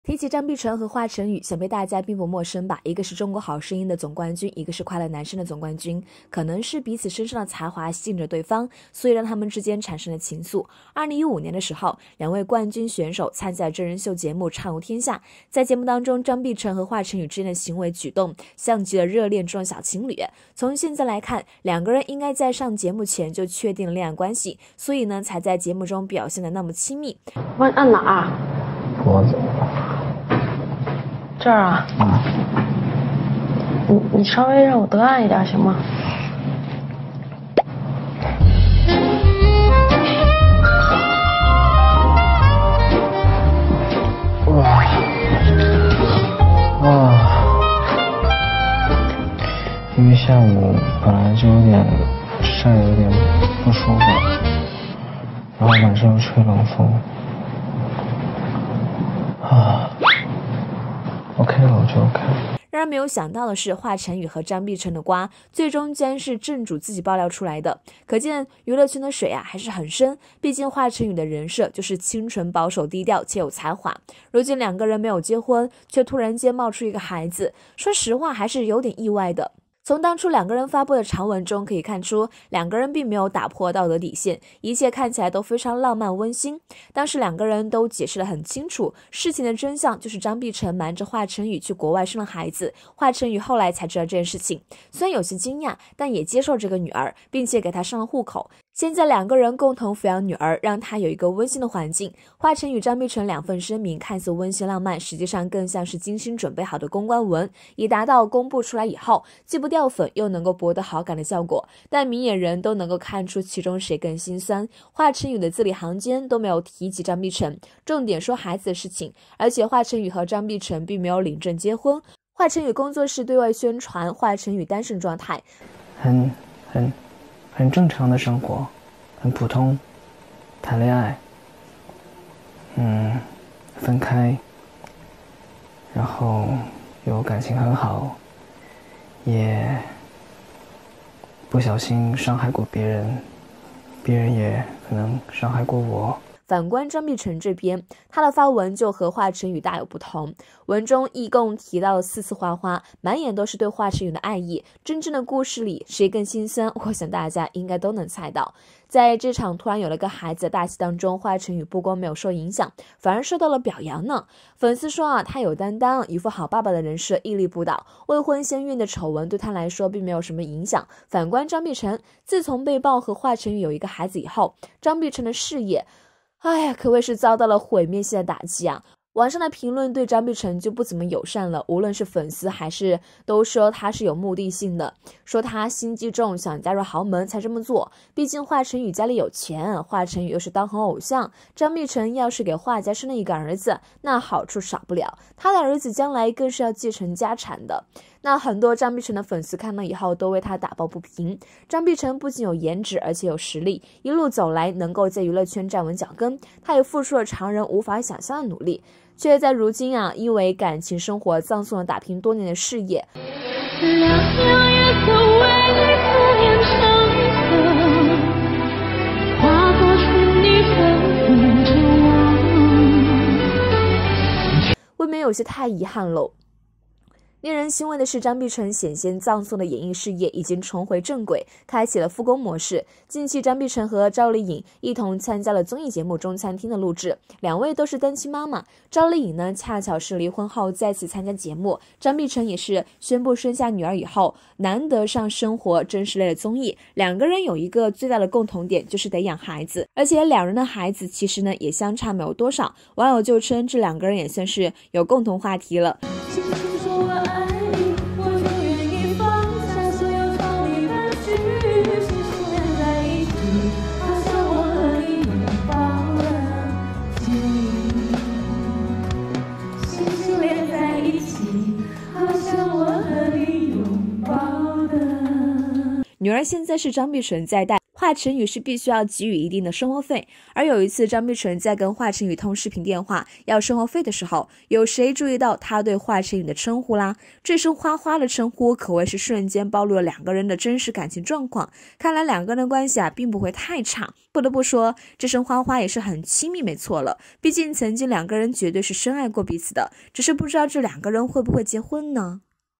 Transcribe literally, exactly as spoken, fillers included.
提起张碧晨和华晨宇，想必大家并不陌生吧？一个是中国好声音的总冠军，一个是快乐男声的总冠军，可能是彼此身上的才华吸引着对方，所以让他们之间产生了情愫。二零一五年的时候，两位冠军选手参加真人秀节目《畅游天下》，在节目当中，张碧晨和华晨宇之间的行为举动像极了热恋中的小情侣。从现在来看，两个人应该在上节目前就确定了恋爱关系，所以呢，才在节目中表现得那么亲密。 我按哪儿？ 脖子。 这儿啊，嗯，你你稍微让我多按一点行吗？ 哇啊！因为下午本来就有点晒得有点不舒服，然后晚上又吹冷风，啊。OK 了，我就 OK 了。 让人没有想到的是，华晨宇和张碧晨的瓜最终竟然是正主自己爆料出来的，可见娱乐圈的水啊还是很深。毕竟华晨宇的人设就是清纯、保守、低调且有才华，如今两个人没有结婚，却突然间冒出一个孩子，说实话还是有点意外的。从当初两个人发布的长文中可以看出，两个人并没有打破道德底线，一切看起来都非常浪漫温馨。当时两个人都解释得很清楚，事情的真相就是张碧晨瞒着华晨宇去国外生了孩子，华晨宇后来才知道这件事情，虽然有些惊讶，但也接受这个女儿，并且给她上了户口。现在两个人共同抚养女儿，让她有一个温馨的环境。华晨宇、张碧晨两份声明看似温馨浪漫，实际上更像是精心准备好的公关文，以达到公布出来以后既不掉粉又能够博得好感的效果。但明眼人都能够看出其中谁更心酸。华晨宇的字里行间都没有提及张碧晨，重点说孩子的事情，而且华晨宇和张碧晨并没有领证结婚。华晨宇工作室对外宣传华晨宇单身状态， 很很很正常的生活，很普通，谈恋爱，嗯，分开，然后有感情很好，也不小心伤害过别人，别人也可能伤害过我。 反观张碧晨这边，他的发文就和华晨宇大有不同。文中一共提到了四次花花，满眼都是对华晨宇的爱意。真正的故事里，谁更心酸？我想大家应该都能猜到。在这场突然有了个孩子的大戏当中，华晨宇不光没有受影响，反而受到了表扬呢。粉丝说啊，他有担当，一副好爸爸的人设屹立不倒。未婚先孕的丑闻对他来说并没有什么影响。反观张碧晨，自从被曝和华晨宇有一个孩子以后，张碧晨的事业哎呀，可谓是遭到了毁灭性的打击啊！网上的评论对张碧晨就不怎么友善了，无论是粉丝还是都说他是有目的性的，说他心机重，想加入豪门才这么做。毕竟华晨宇家里有钱，华晨宇又是当红偶像，张碧晨要是给华家生了一个儿子，那好处少不了，他的儿子将来更是要继承家产的。那很多张碧晨的粉丝看了以后都为他打抱不平。张碧晨不仅有颜值，而且有实力，一路走来能够在娱乐圈站稳脚跟，他也付出了常人无法想象的努力，却在如今啊，因为感情生活葬送了打拼多年的事业。未免有些太遗憾喽。令人欣慰的是，张碧晨险些葬送的演艺事业已经重回正轨，开启了复工模式。近期，张碧晨和赵丽颖一同参加了综艺节目《中餐厅》的录制，两位都是单亲妈妈。赵丽颖呢，恰巧是离婚后再次参加节目；张碧晨也是宣布生下女儿以后，难得上生活真实类的综艺。两个人有一个最大的共同点，就是得养孩子，而且两人的孩子其实呢也相差没有多少。网友就称这两个人也算是有共同话题了。女儿现在是张碧晨在带， 华晨宇是必须要给予一定的生活费。而有一次张碧晨在跟华晨宇通视频电话要生活费的时候，有谁注意到他对华晨宇的称呼啦？这声花花的称呼可谓是瞬间暴露了两个人的真实感情状况，看来两个人的关系啊并不会太差。不得不说，这声花花也是很亲密没错了，毕竟曾经两个人绝对是深爱过彼此的，只是不知道这两个人会不会结婚呢？